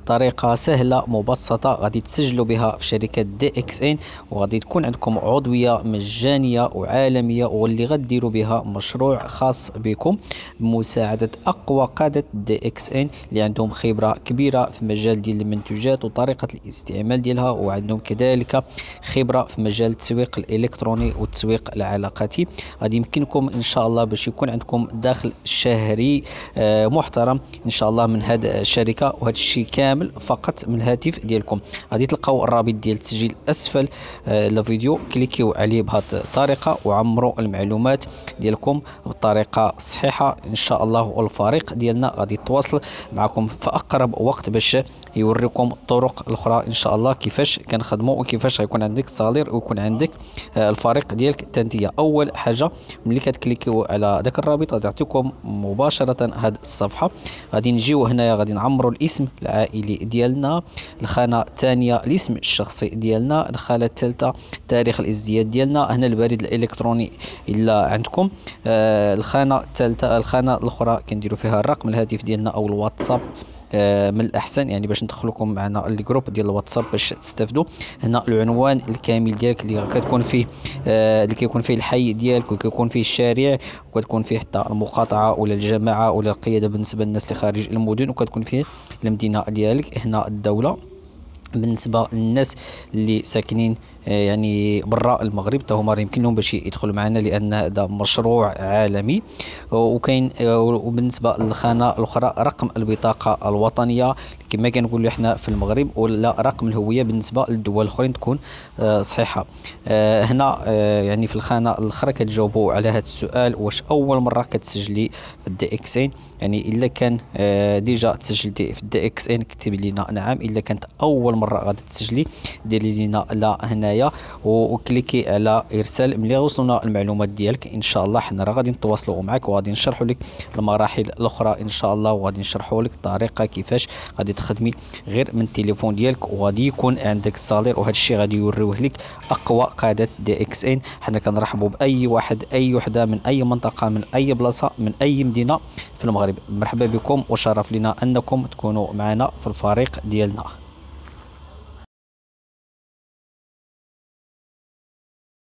طريقة سهلة مبسطة غادي تسجلوا بها في شركة دي اكس ان، وغادي تكون عندكم عضوية مجانية وعالمية، واللي غديروا بها مشروع خاص بكم بمساعدة أقوى قادة دي اكس ان اللي عندهم خبرة كبيرة في مجال ديال المنتوجات وطريقة الاستعمال ديالها، وعندهم كذلك خبرة في مجال التسويق الإلكتروني والتسويق العلاقاتي. غادي يمكنكم إن شاء الله باش يكون عندكم دخل شهري محترم إن شاء الله من هذه الشركة، وهذا الشيء كامل فقط من الهاتف ديالكم. غادي تلقاو الرابط ديال التسجيل أسفل الفيديو، كليكيو عليه بهذه الطريقة وعمروا المعلومات ديالكم بالطريقة الصحيحة إن شاء الله، والفريق ديالنا غادي يتواصل معكم في أقرب وقت باش يوريكم الطرق الأخرى إن شاء الله كيفاش كنخدموا وكيفاش غيكون عندك صالير ويكون عندك الفريق ديالك التنتية. أول حاجة ملي كتكليكيو على ذاك الرابط غادي يعطيكم مباشرة هذه الصفحة. غادي نجيو هنايا غادي نعمروا الاسم العائلي ديالنا، الخانة الثانية الاسم الشخصي ديالنا، الخانة الثالثة تاريخ الازدياد ديالنا، هنا البريد الإلكتروني إلا عندكم، الخانة الثالثة الخانة الأخرى كنديروا فيها الرقم الهاتف ديالنا أو الواتساب. من الأحسن يعني باش ندخلكم معنا الجروب ديال الواتساب باش تستافدوا. هنا العنوان الكامل ديالك اللي كتكون فيه اللي كيكون فيه الحي ديالك وكيكون فيه الشارع، وكتكون فيه حتى المقاطعة ولا الجماعة ولا القيادة بالنسبة للناس اللي خارج المدن، وكتكون فيه المدينة ديالك، هنا الدولة بالنسبه للناس اللي ساكنين يعني برا المغرب حتى هما يمكن لهم باش يدخلوا معنا لان هذا مشروع عالمي. وكاين وبالنسبه للخانه الاخرى رقم البطاقه الوطنيه كما كنقولوا احنا في المغرب، ولا رقم الهويه بالنسبه للدول الاخرين تكون صحيحه. هنا يعني في الخانه الاخرى كتجاوبوا على هذا السؤال: واش اول مره كتسجلي في الدي اكس ان؟ يعني الا كان ديجا تسجلتي في الدي اكس ان كتب لنا نعم، الا كانت اول مره غادي تسجلي ديري لنا لا هنايا وكليكي على ارسال. ملي وصلنا المعلومات ديالك ان شاء الله حنا راه غادي نتواصلوا معك وغادي نشرحوا لك المراحل الاخرى ان شاء الله، وغادي نشرحوا لك الطريقه كيفاش غادي تخدمي غير من التليفون ديالك وغادي يكون عندك الصالير. وهذا الشيء غادي يوريوه لك اقوى قاده دي اكس ان. حنا كنرحبوا باي واحد اي وحده من اي منطقه من اي بلاصه من اي مدينه في المغرب. مرحبا بكم وشرف لنا انكم تكونوا معنا في الفريق ديالنا.